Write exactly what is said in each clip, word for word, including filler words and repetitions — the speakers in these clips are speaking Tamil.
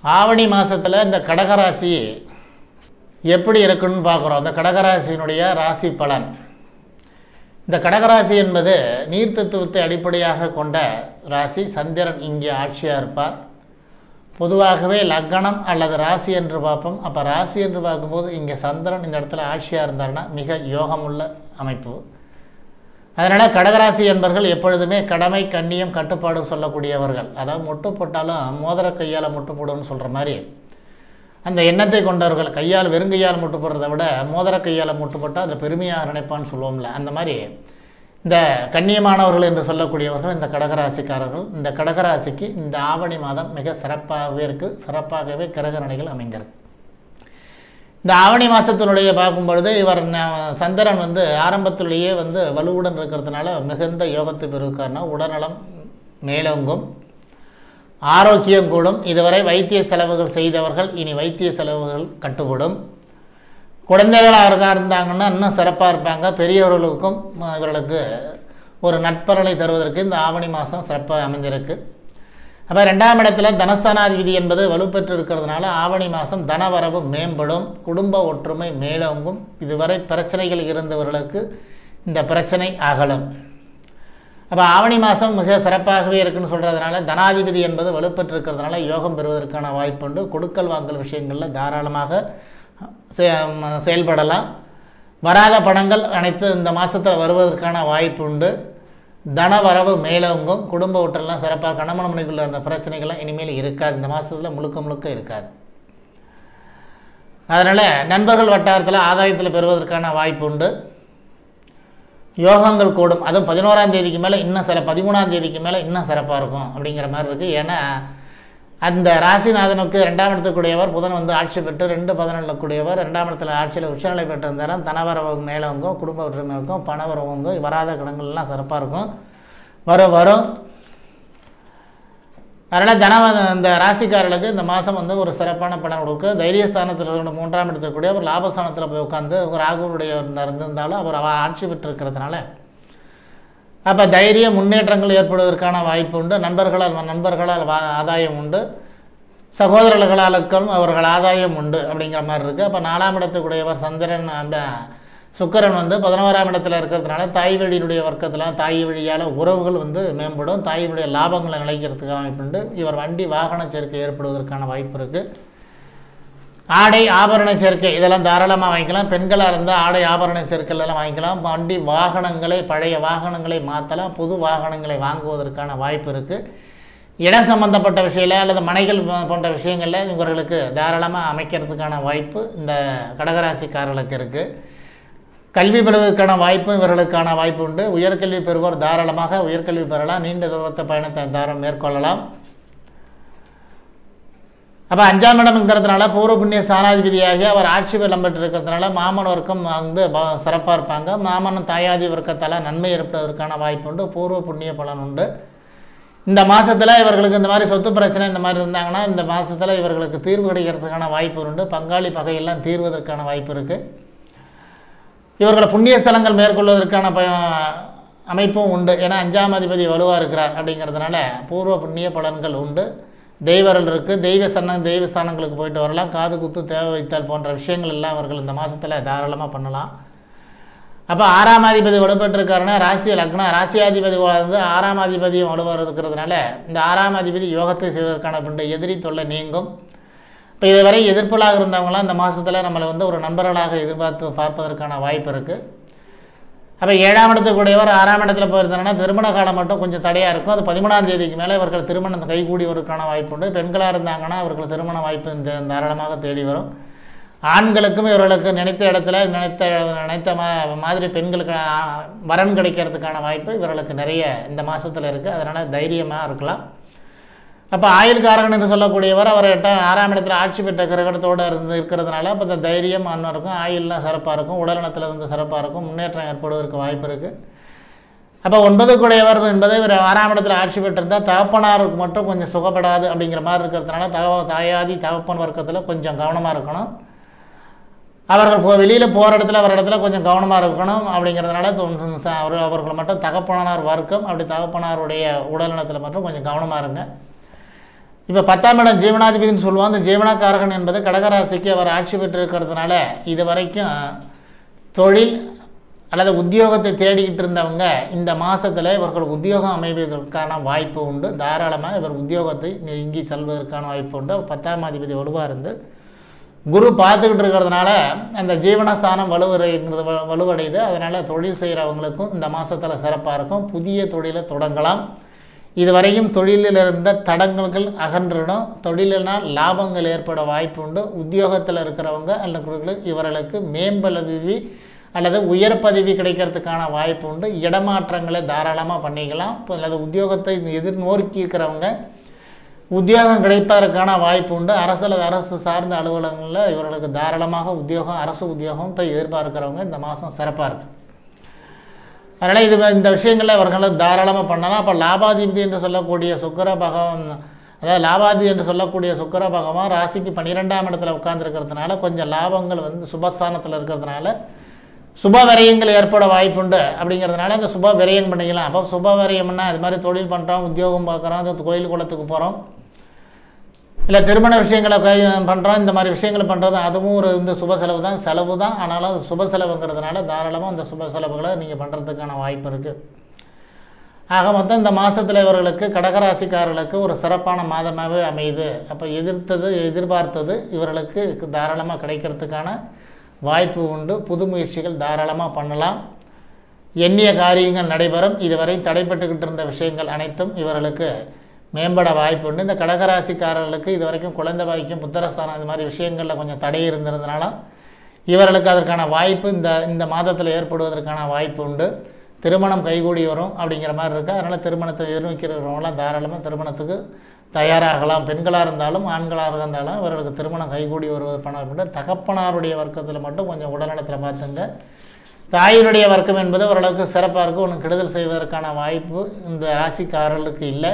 ஆவணி மாதத்தில் இந்த கடகராசி எப்படி இருக்குன்னு பார்க்குறோம். இந்த கடகராசியினுடைய ராசி பலன். இந்த கடகராசி என்பது நீர் தத்துவத்தை அடிப்படையாக கொண்ட ராசி. சந்திரன் இங்கே ஆட்சியாக இருப்பார். பொதுவாகவே லக்னம் அல்லது ராசி என்று பார்ப்போம். அப்போ ராசி என்று பார்க்கும்போது இங்கே சந்திரன் இந்த இடத்துல ஆட்சியாக இருந்தார்னா மிக யோகமுள்ள அமைப்பு. அதனால் கடகராசி என்பவர்கள் எப்பொழுதுமே கடமை கண்ணியம் கட்டுப்பாடு சொல்லக்கூடியவர்கள். அதாவது மொட்டு போட்டாலும் மோதிர கையால் மொட்டு போடுன்னு சொல்கிற மாதிரி அந்த எண்ணத்தை கொண்டவர்கள். கையால் வெறுங்கையால் முட்டு போடுறதை விட மோதிர கையால் முட்டு போட்டால் அதில் பெருமையாக நினைப்பான்னு சொல்லுவோம்ல, அந்த மாதிரி இந்த கண்ணியமானவர்கள் என்று சொல்லக்கூடியவர்கள் இந்த கடகராசிக்காரர்கள். இந்த கடகராசிக்கு இந்த ஆவணி மாதம் மிக சிறப்பாகவே இருக்குது. சிறப்பாகவே கிரகநிலைகள் அமைந்திருக்கு. இந்த ஆவணி மாதத்தினுடைய பார்க்கும் பொழுது இவர் சந்திரன் வந்து ஆரம்பத்திலேயே வந்து வலுவுடன் இருக்கிறதுனால மிகுந்த யோகத்தை பெறுவதற்கான உடல்நலம் மேலோங்கும், ஆரோக்கியம் கூடும். இதுவரை வைத்திய செலவுகள் செய்தவர்கள் இனி வைத்திய செலவுகள் கட்டுப்படும். குழந்தைகளாக இருந்தாங்கன்னா இன்னும் சிறப்பாக இருப்பாங்க. பெரியவர்களுக்கும் இவர்களுக்கு ஒரு நட்பலனை தருவதற்கு இந்த ஆவணி மாதம் சிறப்பாக அமைந்திருக்கு. அப்போ ரெண்டாம் இடத்துல தனஸ்தானாதிபதி என்பது வலுப்பெற்று இருக்கிறதுனால ஆவணி மாதம் தனவரவு மேம்படும், குடும்ப ஒற்றுமை மேலோங்கும். இதுவரை பிரச்சனைகள் இருந்தவர்களுக்கு இந்த பிரச்சனை அகலும். அப்போ ஆவணி மாதம் மிக சிறப்பாகவே இருக்குன்னு சொல்கிறதுனால தனாதிபதி என்பது வலுப்பெற்று இருக்கிறதுனால யோகம் பெறுவதற்கான வாய்ப்புண்டு. கொடுக்கல் வாங்கல் விஷயங்களில் தாராளமாக செயல்படலாம். வராத பணங்கள் அனைத்து இந்த மாதத்தில் வருவதற்கான வாய்ப்பு உண்டு. தனவரவு மேலோங்கும், குடும்ப ஒற்றெல்லாம் சிறப்பாக கணவன் மனைவிக்குள்ள அந்த பிரச்சனைகள்லாம் இனிமேல் இருக்காது. இந்த மாதத்தில் முழுக்க முழுக்க இருக்காது. அதனால் நண்பர்கள் வட்டாரத்தில் ஆதாயத்தில் பெறுவதற்கான வாய்ப்பு உண்டு. யோகங்கள் கூடும். அதுவும் பதினோராம் தேதிக்கு மேலே இன்னும் சில பதிமூணாம் தேதிக்கு மேலே இன்னும் சிறப்பாக இருக்கும் அப்படிங்கிற மாதிரி இருக்குது. ஏன்னா அந்த ராசிநாதனுக்கு ரெண்டாம் இடத்துக்குடையவர் புதன் வந்து ஆட்சி பெற்று ரெண்டு பதினொன்றில் கூடியவர் ரெண்டாம் இடத்துல ஆட்சியில் உச்சநிலை பெற்றிருந்தாலும் தனவரவு மேலோங்கும், குடும்ப ஒற்றுமை இருக்கும், பணவரவுங்கும், வராத கடன்கள்லாம் சிறப்பாக இருக்கும், வரும் வரும். அதனால் தன இந்த ராசிக்காரர்களுக்கு இந்த மாதம் வந்து ஒரு சிறப்பான பலன் கொடுக்கும். தைரியஸ்தானத்தில் இருக்கிற மூன்றாம் இடத்துக்கூடிய ஒரு லாபஸ்தானத்தில் போய் உட்காந்து ஒரு ராகுடைய இருந்திருந்தாலும் அவர் அவர் ஆட்சி பெற்றிருக்கிறதுனால அப்போ தைரிய முன்னேற்றங்கள் ஏற்படுவதற்கான வாய்ப்பு உண்டு. நண்பர்களால் நண்பர்களால் ஆதாயம் உண்டு, சகோதரர்களுக்கும் அவர்கள் ஆதாயம் உண்டு அப்படிங்கிற மாதிரி இருக்குது. அப்போ நாலாம் இடத்துக்குடையவர் சந்திரன் சுக்கிரன் வந்து பதினோராம் இடத்துல இருக்கிறதுனால தாய் வழியினுடைய வர்க்கத்தில் தாய் வழியால் உறவுகள் வந்து மேம்படும், தாயினுடைய லாபங்களை நிலைக்கிறதுக்கு வாய்ப்பு உண்டு. இவர் வண்டி வாகன சேர்க்கை ஏற்படுவதற்கான வாய்ப்பு இருக்குது. ஆடை ஆபரண சேர்க்கை இதெல்லாம் தாராளமாக வாங்கிக்கலாம். பெண்களாக இருந்தால் ஆடை ஆபரண சேர்க்கைலாம் வாங்கிக்கலாம். வண்டி வாகனங்களை பழைய வாகனங்களை மாற்றலாம், புது வாகனங்களை வாங்குவதற்கான வாய்ப்பு இருக்குது. இடம் சம்பந்தப்பட்ட விஷயத்தில் அல்லது மனைகள் போன்ற விஷயங்களில் இவர்களுக்கு தாராளமாக அமைக்கிறதுக்கான வாய்ப்பு இந்த கடகராசிக்காரர்களுக்கு இருக்குது. கல்வி பெறுவதற்கான வாய்ப்பும் இவர்களுக்கான வாய்ப்பு உண்டு. உயர்கல்வி பெறுவோர் தாராளமாக உயர்கல்வி பெறலாம், நீண்ட தூரத்தை பயணத்தை தாராளம் மேற்கொள்ளலாம். அப்போ அஞ்சாம் இடம்ங்கிறதுனால பூர்வ புண்ணிய ஸ்தானாதிபதியாகி அவர் ஆட்சி பலம் பெற்றிருக்கிறதுனால மாமன் வர்க்கம் வந்து சிறப்பாக இருப்பாங்க. மாமன் தாயாதி வர்க்கத்தால் நன்மை ஏற்படுவதற்கான வாய்ப்பு உண்டு, பூர்வ புண்ணிய பலன் உண்டு. இந்த மாதத்தில் இவர்களுக்கு இந்த மாதிரி சொத்து பிரச்சனை இந்த மாதிரி இருந்தாங்கன்னா இந்த மாதத்தில் இவர்களுக்கு தீர்வு கிடைக்கிறதுக்கான வாய்ப்பு உண்டு. பங்காளி பகையெல்லாம் தீர்வதற்கான வாய்ப்பு இருக்குது. இவர்களை புண்ணிய ஸ்தலங்கள் மேற்கொள்வதற்கான ப அமைப்பும் உண்டு. ஏன்னா அஞ்சாம் அதிபதி வலுவாக இருக்கிறார் அப்படிங்கிறதுனால பூர்வ புண்ணிய பலன்கள் உண்டு. தெய்வர்கள் இருக்குது, தெய்வ சன்னம் தெய்வ ஸ்தானங்களுக்கு போயிட்டு வரலாம். காது குத்து தேவை வைத்தல் போன்ற விஷயங்கள் எல்லாம் அவர்கள் இந்த மாதத்தில் தாராளமாக பண்ணலாம். அப்போ ஆறாம் அதிபதி வலுப்பெற்றிருக்காருன்னா ராசி லக்னம் ராசியாதிபதி வந்து ஆறாம் அதிபதியும் வலுவாக இருக்கிறதுனால இந்த ஆறாம் அதிபதி யோகத்தை செய்வதற்கான பின்பு எதிரி தொல்லை நீங்கும். இப்போ இதுவரை எதிர்ப்புகளாக இருந்தவங்களாம் இந்த மாதத்தில் நம்மளை வந்து ஒரு நண்பர்களாக எதிர்பார்த்து பார்ப்பதற்கான வாய்ப்பு இருக்குது. அப்போ ஏழாம் இடத்துக்குடையவர் ஆறாம் இடத்துல போயிருந்தாங்கன்னா திருமண காலம் மட்டும் கொஞ்சம் தடையாக இருக்கும். அது பதிமூணாம் தேதிக்கு மேலே இவர்கள் திருமணத்தை கைகூடிவதற்கான வாய்ப்பு உண்டு. பெண்களாக இருந்தாங்கன்னா அவர்கள் திருமண வாய்ப்பு இந்த தாராளமாக தேடி வரும். ஆண்களுக்கும் இவர்களுக்கு நினைத்த இடத்துல நினைத்த நினைத்த மா மாதிரி பெண்களுக்கு வரன் கிடைக்கிறதுக்கான வாய்ப்பு இவர்களுக்கு நிறைய இந்த மாதத்தில் இருக்குது. அதனால் தைரியமாக இருக்கலாம். அப்போ ஆயுள்காரகன் என்று சொல்லக்கூடியவர் அவர் எட்ட ஆறாம் இடத்துல ஆட்சி பெற்ற கிரகணத்தோடு இருந்து இருக்கிறதுனால அப்போ இந்த தைரியம் அன்னும் இருக்கும், ஆயுள்லாம் சிறப்பாக இருக்கும், உடல்நலத்தில் இருந்து சிறப்பாக இருக்கும், முன்னேற்றம் ஏற்படுவதற்கு வாய்ப்பு இருக்குது. அப்போ ஒன்பதுக்குடையவர் என்பதை இவர் ஆறாம் இடத்துல ஆட்சி பெற்றிருந்தால் தகப்பனாருக்கு மட்டும் கொஞ்சம் சுகப்படாது அப்படிங்கிற மாதிரி இருக்கிறதுனால தக தாயாதி தகப்பன் வர்க்கத்தில் கொஞ்சம் கவனமாக இருக்கணும். அவர்கள் போ வெளியில் போகிற இடத்துல வர இடத்துல கொஞ்சம் கவனமாக இருக்கணும். அப்படிங்கிறதுனால அவர் அவர்கள் மட்டும் தகப்பனார் வர்க்கம் அப்படி தகப்பனாருடைய உடல்நலத்தில் மட்டும் கொஞ்சம் கவனமாக இருங்க. இப்போ பத்தாம் இடம் ஜீவனாதிபதினு சொல்லுவோம். அந்த ஜீவனக்காரகன் என்பது கடகராசிக்கு அவர் ஆட்சி பெற்றிருக்கிறதுனால இது வரைக்கும் தொழில் அல்லது உத்தியோகத்தை தேடிக்கிட்டு இருந்தவங்க இந்த மாதத்தில் இவர்கள் உத்தியோகம் அமைவதற்கான வாய்ப்பு உண்டு. தாராளமாக இவர் உத்தியோகத்தை நீங்கி செல்வதற்கான வாய்ப்பு உண்டு. பத்தாம் அதிபதி வலுவாக இருந்து குரு பார்த்துக்கிட்டு இருக்கிறதுனால அந்த ஜீவனஸ்தானம் வலுவடைங்கிறது வலுவடையுது. அதனால் தொழில் செய்கிறவங்களுக்கும் இந்த மாதத்தில் சிறப்பாக இருக்கும். புதிய தொழிலை தொடங்கலாம். இதுவரையும் தொழிலில் இருந்த தடங்கல்கள் அகன்றிடும். தொழிலினால் லாபங்கள் ஏற்பட வாய்ப்பு உண்டு. உத்தியோகத்தில் இருக்கிறவங்க அல்லது இவர்களுக்கு மேம்பதவி அல்லது உயர் பதவி கிடைக்கிறதுக்கான வாய்ப்பு உண்டு. இடமாற்றங்களை தாராளமாக பண்ணிக்கலாம். அல்லது உத்தியோகத்தை எதிர்நோக்கி இருக்கிறவங்க உத்தியோகம் கிடைப்பதற்கான வாய்ப்பு உண்டு. அரசு அல்லது அரசு சார்ந்த அலுவலகங்களில் இவர்களுக்கு தாராளமாக உத்தியோகம் அரசு உத்தியோகத்தை எதிர்பார்க்கிறவங்க இந்த மாதம் சிறப்பாக இருக்குது. அதனால் இது இந்த விஷயங்களில் அவர்கள் தாராளமாக பண்ணலாம். அப்போ லாபாதிபதி என்று சொல்லக்கூடிய சுக்கிர பகவான், அதாவது லாபாதி என்று சொல்லக்கூடிய சுக்கிர பகவான் ராசிக்கு பன்னிரெண்டாம் இடத்துல உட்கார்ந்துருக்கிறதுனால கொஞ்சம் லாபங்கள் வந்து சுபஸ்தானத்தில் இருக்கிறதுனால சுப விரயங்கள் ஏற்பட வாய்ப்புண்டு. அப்படிங்கிறதுனால இந்த சுப விரயம் பண்ணிக்கலாம். அப்போ சுப விரயம்னா அது மாதிரி தொழில் பண்ணுறோம், உத்தியோகம் பார்க்குறோம், அந்த கோயில் குளத்துக்கு போகிறோம், இல்லை திருமண விஷயங்களை கை பண்ணுறோம், இந்த மாதிரி விஷயங்களை பண்ணுறது அதுவும் ஒரு இந்த சுப செலவு தான் செலவு தான் ஆனாலும் அது சுப செலவுங்கிறதுனால தாராளமாக அந்த சுப செலவுகளை நீங்கள் பண்ணுறதுக்கான வாய்ப்பு இருக்குது. ஆக மொத்தம் இந்த மாதத்தில் இவர்களுக்கு கடகராசிக்காரர்களுக்கு ஒரு சிறப்பான மாதமாகவே அமையுது. அப்போ எதிர்த்தது எதிர்பார்த்தது இவர்களுக்கு தாராளமாக கிடைக்கிறதுக்கான வாய்ப்பு உண்டு. புது முயற்சிகள் தாராளமாக பண்ணலாம். எண்ணிய காரியங்கள் நடைபெறும். இதுவரை தடைப்பட்டுக்கிட்டு இருந்த விஷயங்கள் அனைத்தும் இவர்களுக்கு மேம்பட வாய்ப்பு உண்டு. இந்த கடகராசிக்காரர்களுக்கு இது வரைக்கும் குழந்தை வாய்க்கும் புத்திரஸ்தானம் இந்த மாதிரி விஷயங்களில் கொஞ்சம் தடை இருந்திருந்தனால இவர்களுக்கு அதற்கான வாய்ப்பு இந்த இந்த மாதத்தில் ஏற்படுவதற்கான வாய்ப்பு உண்டு. திருமணம் கைகூடி வரும் அப்படிங்கிற மாதிரி இருக்குது. அதனால் திருமணத்தை எதிர்நோக்கிறவங்களாம் தாராளமாக திருமணத்துக்கு தயாராகலாம். பெண்களாக இருந்தாலும் ஆண்களாக இருந்தாலும் இவர்களுக்கு திருமணம் கைகூடி வருவது பண்ண. தகப்பனாருடைய வர்க்கத்தில் மட்டும் கொஞ்சம் உடல்நலத்தில் பார்த்துங்க. தாயினுடைய வர்க்கம் என்பது ஓரளவுக்கு சிறப்பாக இருக்கும். ஒன்று கெடுதல் செய்வதற்கான வாய்ப்பு இந்த ராசிக்காரர்களுக்கு இல்லை.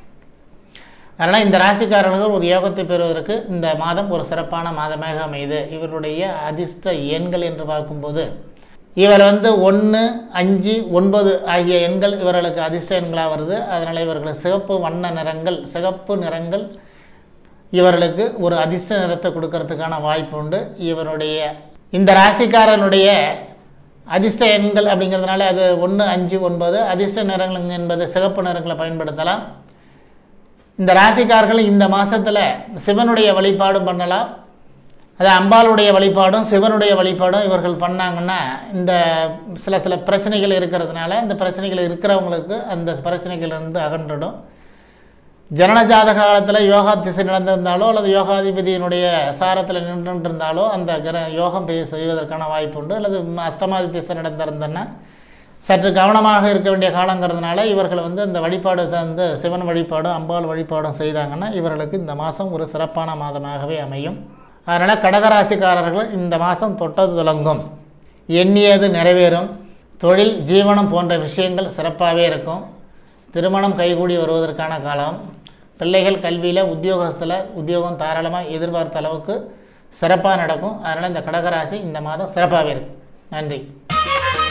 அதனால் இந்த ராசிக்காரர்கள் ஒரு யோகத்தை பெறுவதற்கு இந்த மாதம் ஒரு சிறப்பான மாதமாக அமையுது. இவருடைய அதிர்ஷ்ட எண்கள் என்று பார்க்கும்போது இவர் வந்து ஒன்று அஞ்சு ஒன்பது ஆகிய எண்கள் இவர்களுக்கு அதிர்ஷ்ட எண்களாக வருது. அதனால் இவர்கள் சிவப்பு வண்ண நிறங்கள் சிகப்பு நிறங்கள் இவர்களுக்கு ஒரு அதிர்ஷ்ட நிறத்தை கொடுக்கறதுக்கான வாய்ப்பு உண்டு. இவருடைய இந்த ராசிக்காரனுடைய அதிர்ஷ்ட எண்கள் அப்படிங்கிறதுனால அது ஒன்று அஞ்சு ஒன்பது. அதிர்ஷ்ட நிறங்கள் என்பது சிகப்பு நிறங்களை பயன்படுத்தலாம். இந்த ராசிக்காரர்கள் இந்த மாதத்தில் சிவனுடைய வழிபாடும் பண்ணலாம். அது அம்பாளுடைய வழிபாடும் சிவனுடைய வழிபாடும் இவர்கள் பண்ணாங்கன்னா இந்த சில சில பிரச்சனைகள் இருக்கிறதுனால இந்த பிரச்சனைகள் இருக்கிறவங்களுக்கு அந்த பிரச்சனைகளிலிருந்து அகன்றிடும். ஜனன ஜாதக காலத்தில் யோகா திசை நடந்திருந்தாலோ அல்லது யோகாதிபதியினுடைய சாரத்தில் நின்றுருந்தாலோ அந்த கிர யோகம் செய்வதற்கான வாய்ப்பு உண்டு. அல்லது அஷ்டமாதி திசை நடந்திருந்தன்னா சற்று கவனமாக இருக்க வேண்டிய காலங்கிறதுனால இவர்கள் வந்து இந்த வழிபாடு சார்ந்து சிவன் வழிபாடும் அம்பாள் வழிபாடும் செய்தாங்கன்னா இவர்களுக்கு இந்த மாதம் ஒரு சிறப்பான மாதமாகவே அமையும். அதனால் கடகராசிக்காரர்கள் இந்த மாதம் தொட்டது தொடங்கும், எண்ணியது நிறைவேறும், தொழில் ஜீவனம் போன்ற விஷயங்கள் சிறப்பாகவே இருக்கும். திருமணம் கைகூடி வருவதற்கான காலம், பிள்ளைகள் கல்வியில் உத்தியோகத்தில் உத்தியோகம் தாராளமாக எதிர்பார்த்த அளவுக்கு சிறப்பாக நடக்கும். அதனால் இந்த கடகராசி இந்த மாதம் சிறப்பாகவே இருக்கும். நன்றி.